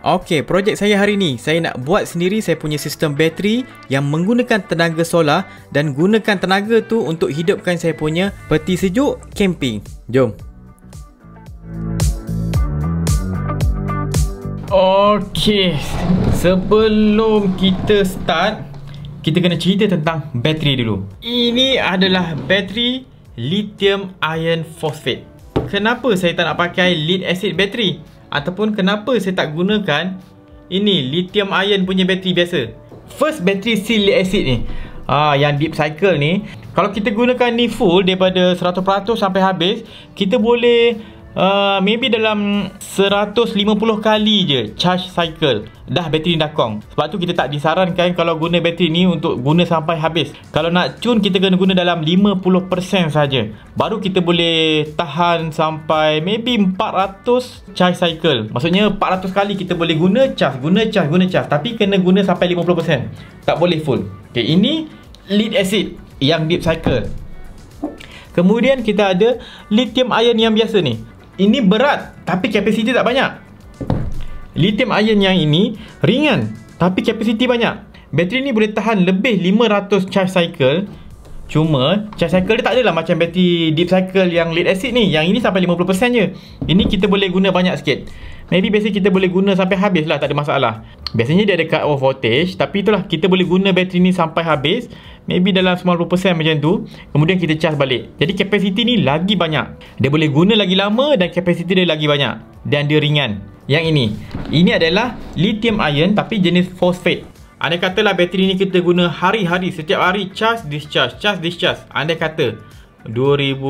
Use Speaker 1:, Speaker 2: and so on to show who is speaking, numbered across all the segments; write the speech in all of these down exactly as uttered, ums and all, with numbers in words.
Speaker 1: Okey, projek saya hari ni, saya nak buat sendiri saya punya sistem bateri yang menggunakan tenaga solar dan gunakan tenaga tu untuk hidupkan saya punya peti sejuk camping. Jom. Okey, sebelum kita start, kita kena cerita tentang bateri dulu. Ini adalah bateri lithium iron phosphate. Kenapa saya tak nak pakai lead acid battery? Ataupun kenapa saya tak gunakan ini lithium ion punya bateri biasa? First battery si lead acid ni, ah, yang deep cycle ni, kalau kita gunakan ni full daripada seratus peratus sampai habis, kita boleh uh, maybe dalam seratus lima puluh kali je charge cycle, dah bateri ni dah kong. Sebab tu kita tak disarankan kalau guna bateri ni untuk guna sampai habis. Kalau nak cun, kita kena guna dalam lima puluh peratus saja, baru kita boleh tahan sampai maybe empat ratus charge cycle. Maksudnya empat ratus kali kita boleh guna charge, guna charge, guna charge. Tapi kena guna sampai lima puluh peratus, tak boleh full. Okay, ini lead acid yang deep cycle. Kemudian kita ada lithium ion yang biasa ni. Ini berat tapi kapasiti tak banyak. Lithium ion yang ini ringan tapi kapasiti banyak. Bateri ni boleh tahan lebih lima ratus charge cycle. Cuma charge cycle dia tak adalah macam bateri deep cycle yang lead acid ni. Yang ini sampai lima puluh peratus je. Ini kita boleh guna banyak sikit. Maybe biasa kita boleh guna sampai habis lah, tak ada masalah. Biasanya dia ada cut off voltage, tapi itulah kita boleh guna bateri ni sampai habis. Maybe dalam sembilan puluh peratus macam tu. Kemudian kita charge balik. Jadi kapasiti ni lagi banyak. Dia boleh guna lagi lama dan kapasiti dia lagi banyak. Dan dia ringan. Yang ini, ini adalah lithium ion tapi jenis phosphate. Andai katalah bateri ni kita guna hari-hari, setiap hari charge, discharge, charge, discharge. Andai kata dua ribu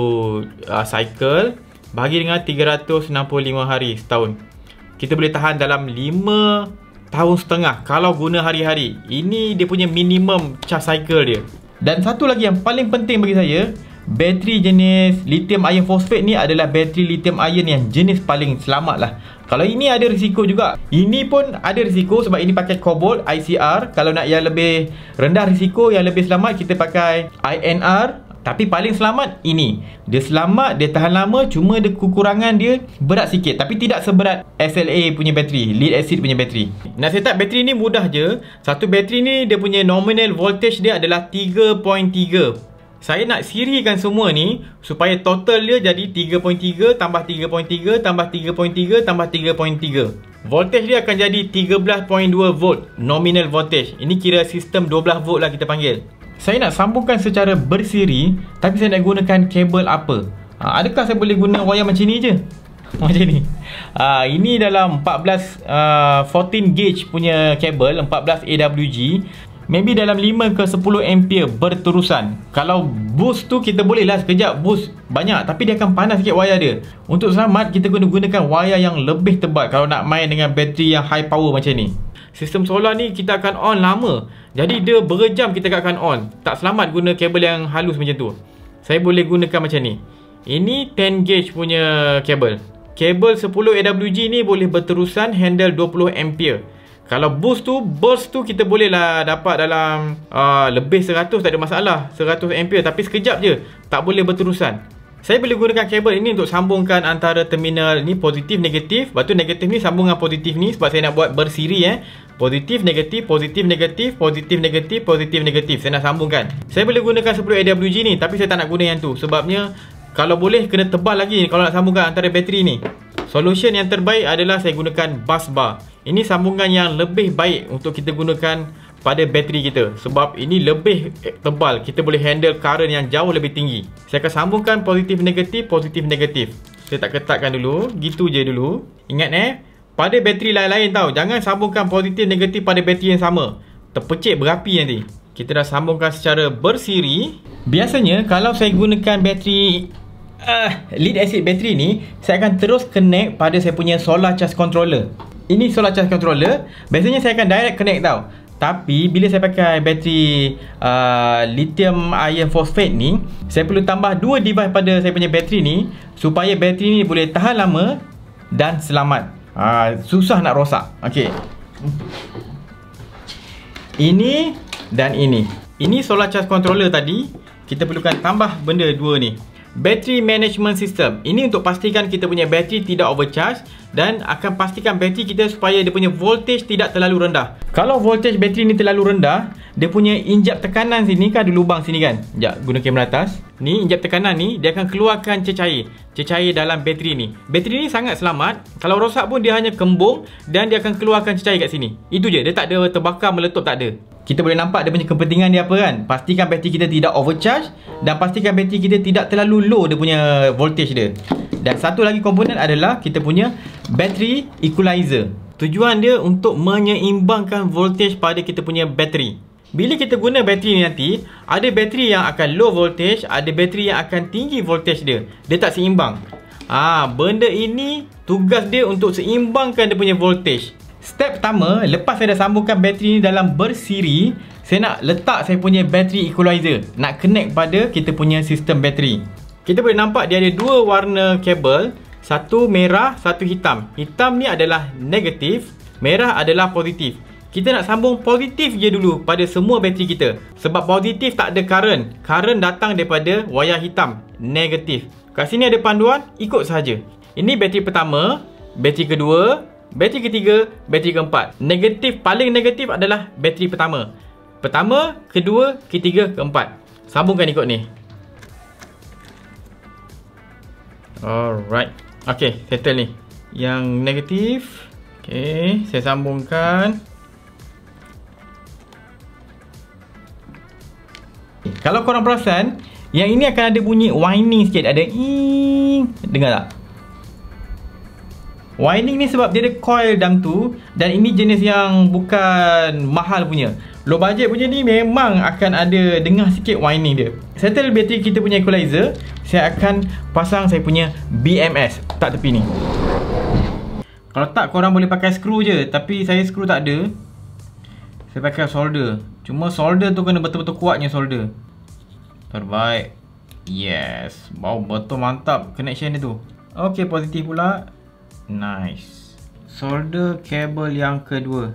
Speaker 1: uh, cycle bagi dengan tiga ratus enam puluh lima hari setahun, kita boleh tahan dalam lima tahun setengah kalau guna hari-hari. Ini dia punya minimum charge cycle dia. Dan satu lagi yang paling penting bagi saya, bateri jenis lithium iron phosphate ni adalah bateri lithium ion yang jenis paling selamat lah. Kalau ini ada risiko juga. Ini pun ada risiko sebab ini pakai cobalt I C R. Kalau nak yang lebih rendah risiko, yang lebih selamat, kita pakai I N R. Tapi paling selamat ini. Dia selamat, dia tahan lama, cuma dia kekurangan dia berat sikit. Tapi tidak seberat S L A punya bateri, lead acid punya bateri. Nak set up bateri ni mudah je. Satu bateri ni dia punya nominal voltage dia adalah tiga perpuluhan tiga. Saya nak sirikan semua ni supaya total dia jadi tiga perpuluhan tiga tambah tiga perpuluhan tiga tambah tiga perpuluhan tiga tambah tiga perpuluhan tiga. Voltage dia akan jadi tiga belas perpuluhan dua volt nominal voltage. Ini kira sistem dua belas volt lah kita panggil. Saya nak sambungkan secara bersiri, tapi saya nak gunakan kabel apa? Ha, adakah saya boleh guna wayar macam ni je? Macam ni. Ha, ini dalam empat belas uh, empat belas gauge punya kabel, empat belas A W G. Maybe dalam lima ke sepuluh ampere berterusan. Kalau boost tu kita boleh lah sekejap boost banyak, tapi dia akan panas sikit wayar dia. Untuk selamat kita guna gunakan wayar yang lebih tebal kalau nak main dengan bateri yang high power macam ni. Sistem solar ni kita akan on lama. Jadi dia berjam kita akan on. Tak selamat guna kabel yang halus macam tu. Saya boleh gunakan macam ni. Ini sepuluh gauge punya kabel. Kabel sepuluh A W G ni boleh berterusan, handle dua puluh ampere. Kalau boost tu, burst tu kita boleh lah dapat dalam uh, lebih seratus, tak ada masalah, seratus ampere. Tapi sekejap je, tak boleh berterusan. Saya boleh gunakan kabel ini untuk sambungkan antara terminal ni positif, negatif. Lepas tu negatif ni sambung dengan positif ni sebab saya nak buat bersiri eh. Positif, negatif, positif, negatif, positif, negatif, positif, negatif. Saya nak sambungkan. Saya boleh gunakan sepuluh A W G ni, tapi saya tak nak guna yang tu. Sebabnya kalau boleh kena tebal lagi kalau nak sambungkan antara bateri ni. Solution yang terbaik adalah saya gunakan bus bar. Ini sambungan yang lebih baik untuk kita gunakan pada bateri kita. Sebab ini lebih tebal, kita boleh handle current yang jauh lebih tinggi. Saya akan sambungkan positif, negatif, positif, negatif. Saya tak ketatkan dulu, gitu je dulu. Ingat eh, pada bateri lain-lain tau, jangan sambungkan positif, negatif pada bateri yang sama. Terpecik berapi nanti. Kita dah sambungkan secara bersiri. Biasanya kalau saya gunakan bateri uh, lead acid bateri ni, saya akan terus connect pada saya punya solar charge controller. Ini solar charge controller. Biasanya saya akan direct connect tau. Tapi bila saya pakai bateri uh, lithium iron phosphate ni, saya perlu tambah dua device pada saya punya bateri ni supaya bateri ni boleh tahan lama dan selamat. uh, Susah nak rosak. Okay, ini dan ini. Ini solar charge controller tadi. Kita perlukan tambah benda dua ni. Battery Management System. Ini untuk pastikan kita punya bateri tidak overcharge dan akan pastikan bateri kita supaya dia punya voltage tidak terlalu rendah. Kalau voltage bateri ni terlalu rendah, dia punya injap tekanan sini kan ada lubang sini kan. Sekejap, guna kamera atas. Ni injap tekanan ni dia akan keluarkan cecair. Cecair dalam bateri ni. Bateri ni sangat selamat. Kalau rosak pun dia hanya kembung dan dia akan keluarkan cecair kat sini. Itu je, dia tak ada terbakar, meletup, tak ada. Kita boleh nampak dia punya kepentingan dia apa kan. Pastikan bateri kita tidak overcharge dan pastikan bateri kita tidak terlalu low dia punya voltage dia. Dan satu lagi komponen adalah kita punya battery equalizer. Tujuan dia untuk menyeimbangkan voltage pada kita punya bateri. Bila kita guna bateri ni nanti, ada bateri yang akan low voltage, ada bateri yang akan tinggi voltage dia. Dia tak seimbang. Ah, benda ini tugas dia untuk seimbangkan dia punya voltage. Step pertama, lepas saya dah sambungkan bateri ni dalam bersiri, saya nak letak saya punya battery equalizer. Nak connect pada kita punya sistem bateri. Kita boleh nampak dia ada dua warna kabel. Satu merah, satu hitam. Hitam ni adalah negatif, merah adalah positif. Kita nak sambung positif je dulu pada semua bateri kita. Sebab positif tak ada current. Current datang daripada wayar hitam, negatif. Kat sini ada panduan, ikut sahaja. Ini bateri pertama, bateri kedua, bateri ketiga, bateri keempat. Negatif, paling negatif adalah bateri pertama. Pertama, kedua, ketiga, keempat. Sambungkan ikut ni. Alright. Ok, settle ni. Yang negatif. Ok, saya sambungkan. Kalau korang perasan, yang ini akan ada bunyi whining sikit. Ada ing. Dengar tak? Whining ni sebab dia ada coil dalam tu. Dan ini jenis yang bukan mahal punya. Low budget punya ni memang akan ada dengar sikit whining dia. Settle bateri kita punya equalizer. Saya akan pasang saya punya B M S. Tak tepi ni. Kalau tak korang boleh pakai skru je. Tapi saya skru tak ada. Saya pakai solder. Cuma solder tu kena betul-betul kuatnya solder. Terbaik. Yes. Wow, betul mantap connection dia tu. Ok, positif pula. Nice. Solder kabel yang kedua.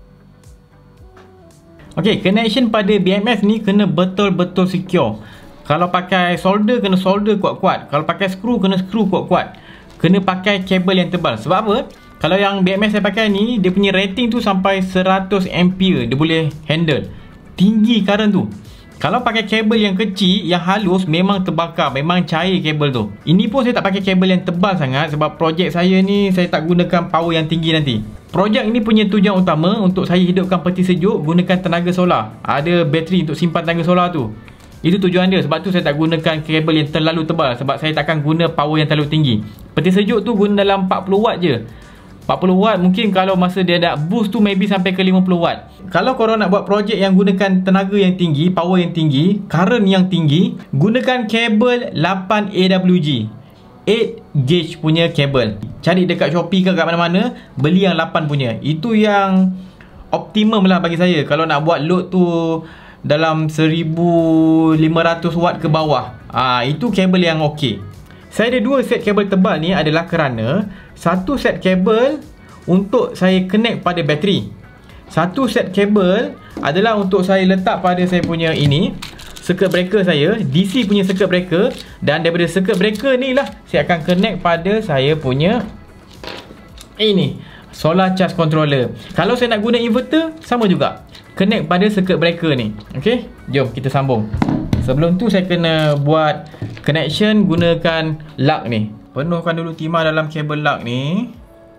Speaker 1: Ok, connection pada B M S ni kena betul-betul secure. Kalau pakai solder, kena solder kuat-kuat. Kalau pakai skru, kena skru kuat-kuat. Kena pakai kabel yang tebal. Sebab apa? Kalau yang B M S saya pakai ni, dia punya rating tu sampai seratus ampere. Dia boleh handle. Tinggi current tu. Kalau pakai kabel yang kecil, yang halus, memang terbakar, memang cair kabel tu. Ini pun saya tak pakai kabel yang tebal sangat sebab projek saya ni saya tak gunakan power yang tinggi nanti. Projek ini punya tujuan utama untuk saya hidupkan peti sejuk gunakan tenaga solar. Ada bateri untuk simpan tenaga solar tu. Itu tujuan dia. Sebab tu saya tak gunakan kabel yang terlalu tebal sebab saya takkan guna power yang terlalu tinggi. Peti sejuk tu guna dalam empat puluh watt je. empat puluh watt mungkin kalau masa dia ada boost tu maybe sampai ke lima puluh watt. Kalau korang nak buat projek yang gunakan tenaga yang tinggi, power yang tinggi, current yang tinggi, gunakan kabel lapan A W G. lapan gauge punya kabel. Cari dekat Shopee ke kat mana-mana, beli yang lapan punya. Itu yang optimum lah bagi saya. Kalau nak buat load tu dalam seribu lima ratus watt ke bawah, ah itu kabel yang okey. Saya ada dua set kabel tebal ni adalah kerana satu set kabel untuk saya connect pada bateri. Satu set kabel adalah untuk saya letak pada saya punya ini, circuit breaker saya, D C punya circuit breaker. Dan daripada circuit breaker ni lah saya akan connect pada saya punya ini, solar charge controller. Kalau saya nak guna inverter, sama juga, connect pada circuit breaker ni. Ok, jom kita sambung. Sebelum tu saya kena buat connection gunakan lug ni. Penuhkan dulu timah dalam kabel lug ni.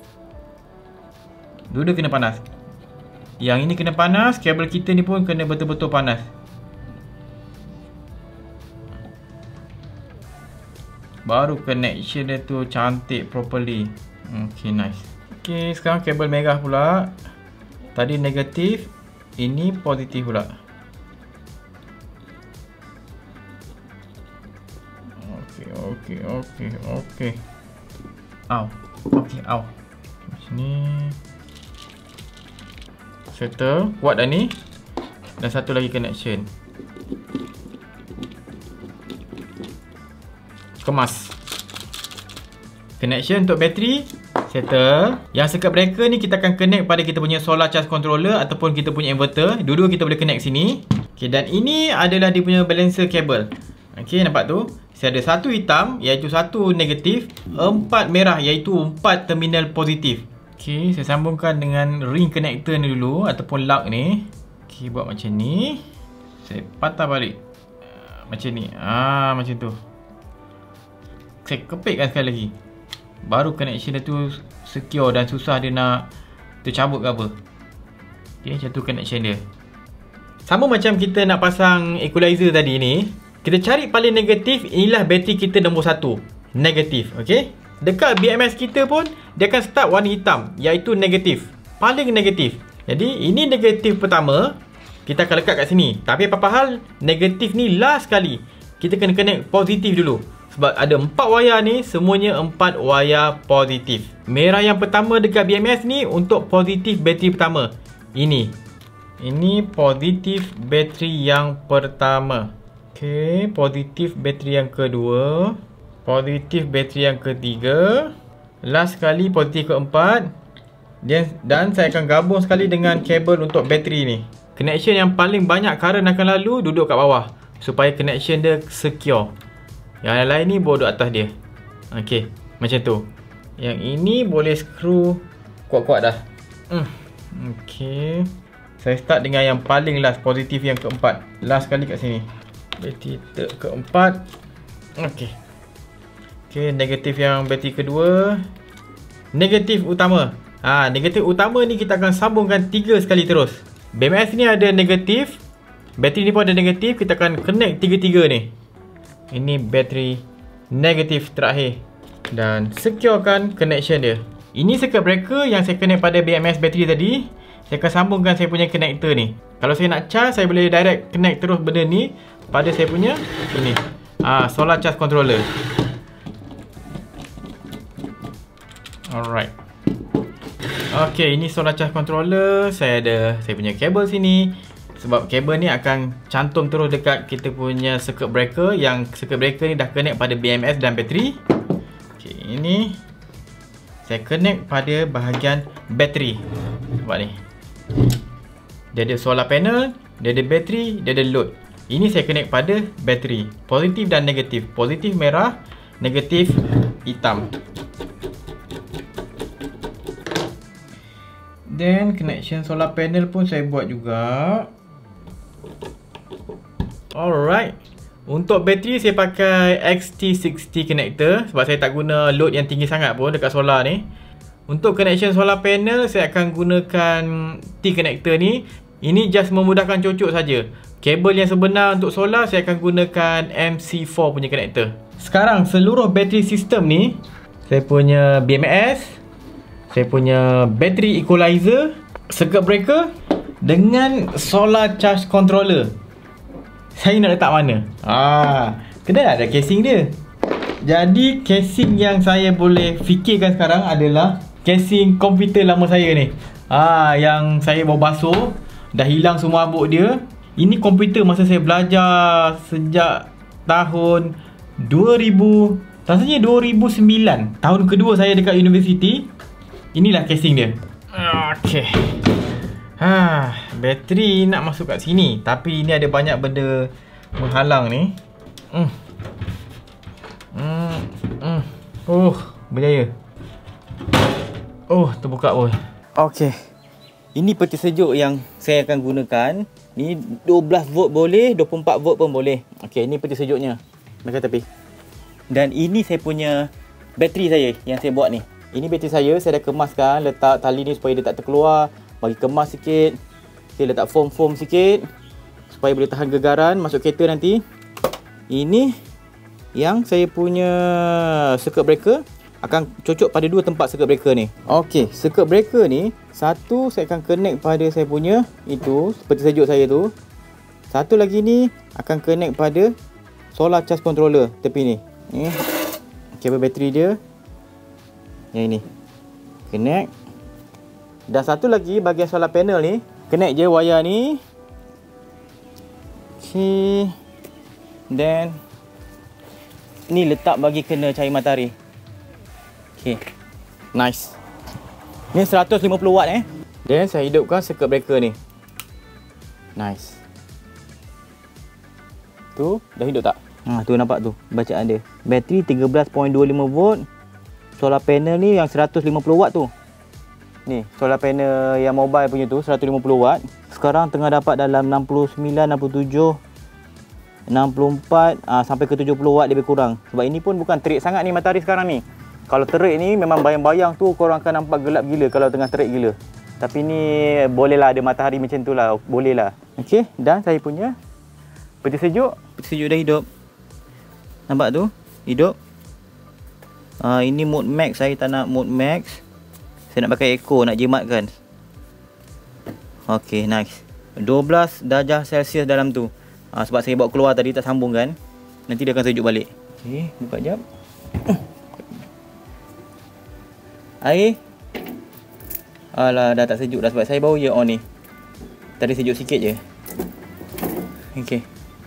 Speaker 1: Dua-dua kena panas. Yang ini kena panas, kabel kita ni pun kena betul-betul panas. Baru connection dia tu cantik properly. Okay, nice. Okay, sekarang kabel merah pula. Tadi negatif, ini positif pula. Okay, okay, okay, okay. Au. Okay, au. Sini. Settle. Kuat dah ni. Dan satu lagi connection. Kemas. Connection untuk bateri. Settle. Yang circuit breaker ni kita akan connect pada kita punya solar charge controller ataupun kita punya inverter. Dua-dua kita boleh connect sini. Okay, dan ini adalah dia punya balancer cable. Okay, nampak tu? saya ada satu hitam iaitu satu negatif, empat merah iaitu empat terminal positif. Okey, saya sambungkan dengan ring connector ni dulu ataupun lug ni. Okey, buat macam ni. Saya patah balik. Macam ni. Ah, macam tu. Saya kepitkan sekali lagi. Baru connection dia tu secure dan susah dia nak tercabut ke apa. Okay, macam tu connection dia. Sama macam kita nak pasang equalizer tadi ni. Kita cari paling negatif. Inilah bateri kita nombor satu. Negatif. Okay. Dekat B M S kita pun dia akan start warna hitam, iaitu negatif. Paling negatif. Jadi ini negatif pertama. Kita akan lekat kat sini. Tapi apa-apa hal, negatif ni last sekali. Kita kena connect positif dulu. Sebab ada empat wayar ni, semuanya empat wayar positif. Merah yang pertama dekat B M S ni untuk positif bateri pertama. Ini. Ini positif bateri yang pertama. Okey, positif bateri yang kedua. Positif bateri yang ketiga. Last sekali positif keempat. Dan, dan saya akan gabung sekali dengan kabel untuk bateri ni. Connection yang paling banyak current akan lalu duduk kat bawah. Supaya connection dia secure. Yang lain ni boleh duduk atas dia. Okey, macam tu. Yang ini boleh screw kuat-kuat dah. Hmm. Okey. Saya start dengan yang paling last, positif yang keempat. Last sekali kat sini. Bateri keempat. Okey. Okey, negatif yang bateri kedua. Negatif utama. Ha, negatif utama ni kita akan sambungkan tiga sekali terus. B M S ni ada negatif. Bateri ni pun ada negatif. Kita akan connect tiga-tiga ni. Ini bateri negatif terakhir. Dan securekan connection dia. Ini circuit breaker yang saya connect pada B M S bateri tadi. Saya akan sambungkan saya punya connector ni. Kalau saya nak charge, saya boleh direct connect terus benda ni pada saya punya ini. Ah, solar charge controller. Alright. Okay, ini solar charge controller. Saya ada saya punya kabel sini. Sebab kabel ni akan cantum terus dekat kita punya circuit breaker. Yang circuit breaker ni dah connect pada B M S dan bateri. Okay, ini saya connect pada bahagian bateri. Nampak ni. Dia ada solar panel, dia ada bateri, dia ada load. Ini saya connect pada bateri. Positif dan negatif. Positif merah, negatif hitam. Then connection solar panel pun saya buat juga. Alright. Untuk bateri saya pakai X T enam puluh connector. Sebab saya tak guna load yang tinggi sangat pun dekat solar ni. Untuk connection solar panel saya akan gunakan T connector ni. Ini just memudahkan cocok saja. Kabel yang sebenar untuk solar saya akan gunakan M C four punya connector. Sekarang seluruh bateri sistem ni, saya punya B M S, saya punya battery equalizer, circuit breaker dengan solar charge controller. Saya nak letak mana? Ah, kena ada casing dia. Jadi casing yang saya boleh fikirkan sekarang adalah casing komputer lama saya ni. Ah, yang saya bawa basuh, dah hilang semua abuk dia. Ini komputer masa saya belajar sejak tahun dua ribu, rasanya dua ribu sembilan. Tahun kedua saya dekat universiti. Inilah casing dia. Okey. Ha, bateri nak masuk kat sini, tapi ini ada banyak benda menghalang ni. Hmm. Hmm. Hmm. Oh, berjaya. Oh, terbuka pun. Okey. Ini peti sejuk yang saya akan gunakan. Ni dua belas volt boleh, dua puluh empat volt pun boleh. Okey, ini peti sejuknya. Dekat tepi. Dan ini saya punya bateri saya yang saya buat ni. Ini bateri saya, saya dah kemaskan, letak tali ni supaya dia tak terkeluar, bagi kemas sikit. Saya letak foam-foam sikit supaya boleh tahan gegaran masuk kereta nanti. Ini yang saya punya circuit breaker akan cocok pada dua tempat circuit breaker ni. Okey, circuit breaker ni satu saya akan connect pada saya punya itu seperti sejuk saya tu. Satu lagi ni akan connect pada solar charge controller tepi ni. Ni kabel bateri dia. Yang ini. Connect. Dan satu lagi bahagian solar panel ni, connect je wayar ni. Okey. Dan ni letak bagi kena cahaya matahari. Okay, nice. Ni seratus lima puluh watt eh. Dan saya hidupkan circuit breaker ni. Nice. Tu dah hidup tak?
Speaker 2: Ha, tu nampak tu bacaan dia. Bateri tiga belas perpuluhan dua lima volt. Solar panel ni yang seratus lima puluh watt tu. Ni, solar panel yang mobile punya tu seratus lima puluh watt. Sekarang tengah dapat dalam enam puluh sembilan, enam puluh tujuh, enam puluh empat ah, sampai ke tujuh puluh watt lebih kurang. Sebab ini pun bukan terik sangat ni matahari sekarang ni. Kalau terik ni memang bayang-bayang tu korang akan nampak gelap gila kalau tengah terik gila. Tapi ni bolehlah ada matahari macam tu lah, bolehlah. Okey, dan saya punya peti sejuk. Peti sejuk dah hidup. Nampak tu? Hidup. Uh, ini mode max, saya tak nak mode max. Saya nak pakai eco, nak jimatkan. Okey, nice. dua belas darjah Celsius dalam tu. Uh, sebab saya bawa keluar tadi tak sambung kan. Nanti dia akan sejuk balik. Okey, buka jap. Air. Alah, dah tak sejuk dah sebab saya baru je on ni. Tadi sejuk sikit je. Okey.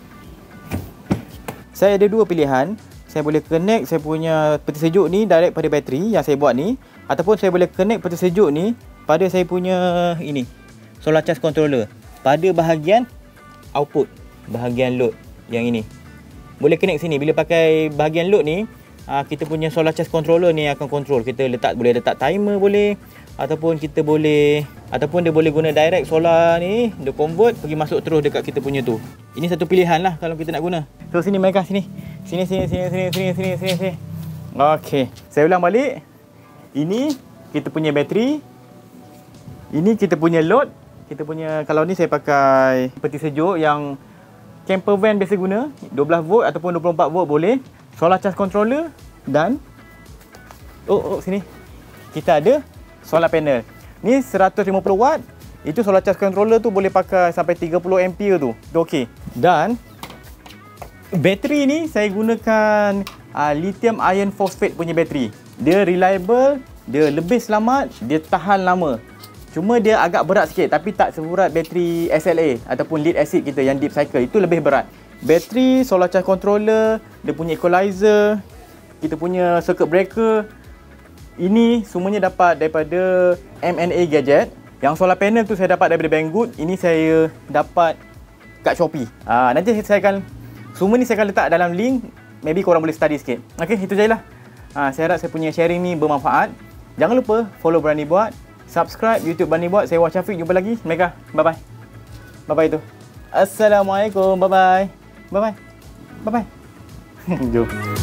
Speaker 2: Saya ada dua pilihan. Saya boleh connect saya punya peti sejuk ni direct pada bateri yang saya buat ni, ataupun saya boleh connect peti sejuk ni pada saya punya ini, solar charge controller pada bahagian output, bahagian load yang ini. Boleh connect sini. Bila pakai bahagian load ni, kita punya solar charge controller ni akan control. Kita letak, boleh letak timer boleh, ataupun kita boleh, ataupun dia boleh guna direct solar ni, dia convert pergi masuk terus dekat kita punya tu. Ini satu pilihan lah kalau kita nak guna. So sini mereka sini. Sini sini sini sini sini sini sini sini. Okey, saya ulang balik. Ini kita punya bateri. Ini kita punya load. Kita punya, kalau ni saya pakai peti sejuk yang camper van biasa guna, dua belas volt ataupun dua puluh empat volt boleh. Solar charge controller dan oh, oh sini kita ada solar panel. Ni seratus lima puluh watt. Itu solar charge controller tu boleh pakai sampai tiga puluh ampere tu. Tu okey. Dan bateri ni saya gunakan uh, lithium iron phosphate punya bateri. Dia reliable, dia lebih selamat, dia tahan lama. Cuma dia agak berat sikit, tapi tak seberat bateri S L A ataupun lead acid kita yang deep cycle. Itu lebih berat. Bateri, solar charge controller, dia punya equalizer, kita punya circuit breaker, ini semuanya dapat daripada M and A Gadget. Yang solar panel tu saya dapat daripada Banggood. Ini saya dapat kat Shopee. Ah, nanti saya akan, semua ni saya akan letak dalam link. Maybe korang boleh study sikit. Okey, itu je lah. Ah, saya harap saya punya sharing ni bermanfaat. Jangan lupa follow Berani Buat, subscribe YouTube Berani Buat. Saya Wah Syafiq, jumpa lagi. Mereka, bye bye. Bye bye tu. Assalamualaikum. Bye bye. Bye bye. Bye bye. Jom.